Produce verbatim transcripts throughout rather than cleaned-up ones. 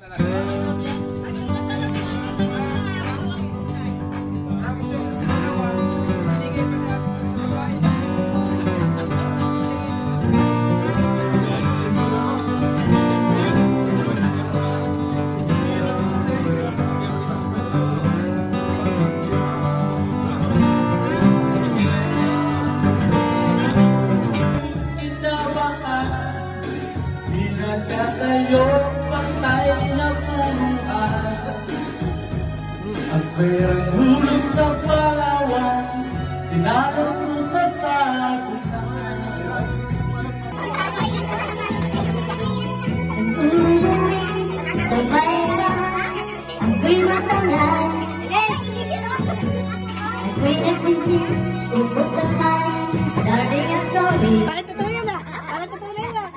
Tayo patay na punuan ang perang hulog sa Palawan, tinalog mo sa sagutan. Sabay na ako'y matanghal, ako'y nagsisi, upos at may darling at sorry. Bakit totoo yun ah? Bakit totoo na yun ah?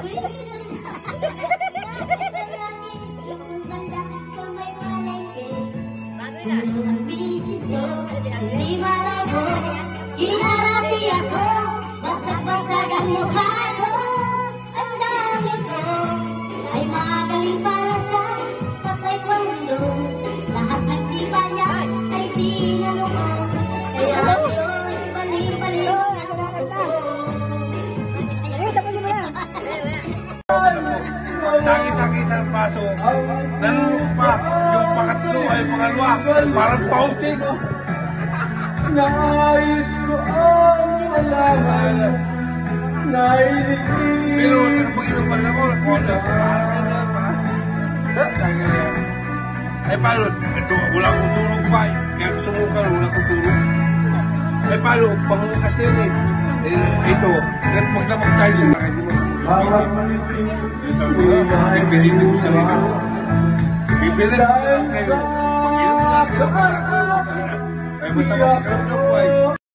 Ang bisis ko, di malabo, kinarapi ako, basag-basag ang mukha ko. Ang dami ko ay magaling para siya sa taekwondo. Lahat ng sipa niya ay sinalo ko, kaya yun, bali-bali ko. Eh, tapos mo na. Tangis-tangis ang paso, nalulok pa, yung pangatlo ay pangalawa, parang pauti ko. Nais ko ang malaman, nailigin. Pero nakapag-inom pa rin ako, nakuha na sa eh paano, ito, wala akong tulog pa eh. Kaya gusto mo ka, wala akong tulog. Eh paano, pangukas na yun eh. Eh, ito, nagpagdamag tayo sa akin, di mo. Yung sabi ko, pipilitin mo sa sarili mo. Pipilitin mo lang kayo. Pag-inom lang kayo, masakot. Ay, masama ka rin ng buhay.